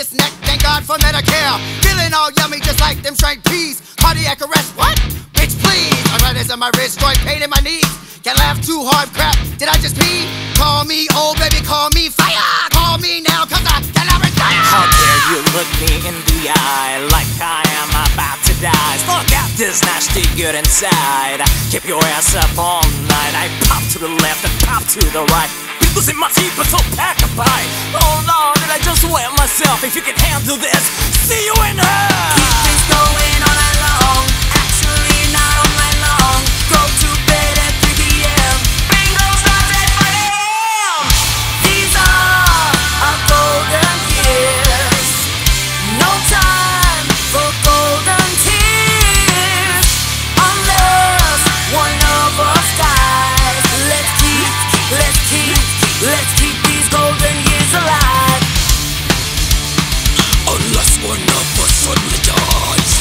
this neck, thank God for Medicare. Feeling all yummy just like them shrank peas. Cardiac arrest, what? Bitch, please. Arthritis in my wrist, joint pain in my knees. Can't laugh too hard, crap. Did I just pee? Call me old baby, call me fire. Call me now, cause I cannot retire. How dare you look me in the eye like I am about to die. Look at this nasty good inside. Keep your ass up all night. I pop to the left and pop to the right. Losing my teeth, but so pack a bite. Oh Lord, did I just wet myself? If you can handle this, see you in hell. Keep things going all night long. Actually, not all night long. Go to bed at 3 p.m. Bingo starts at 5 a.m. These are our golden years. No time for golden tears. Unless one of us dies. Let's keep these golden years alive. Unless one of us suddenly dies.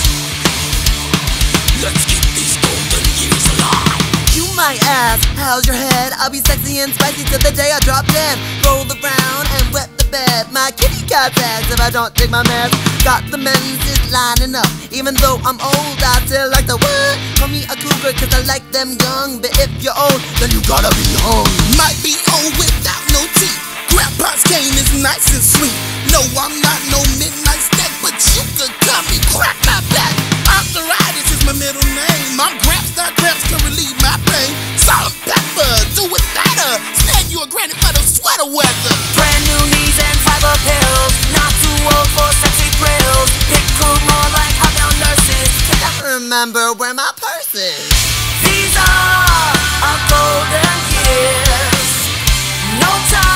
Let's keep these golden years alive. You might ask, how's your head? I'll be sexy and spicy till the day I drop dead. Roll around and wet the bed. My kitty cat says if I don't take my meds. Got the menses lining up. Even though I'm old, I still like the what? Call me a cougar cause I like them young. But if you're old, then you gotta be young. Might be old without no teeth. Grandpa's cane is nice and sweet. No, I'm not no midnight snack, but you could call me crack my back. Arthritis is my middle name. I'm Gramps, not Gramps can relieve my pain. Salt and pepper, do it better. Snag you a granny for the sweater weather. Brand new knees and fiber pills. Not too old for sexy thrills. Pick cool more like hot nurses. Can I remember where my purse is? These are our golden years. No time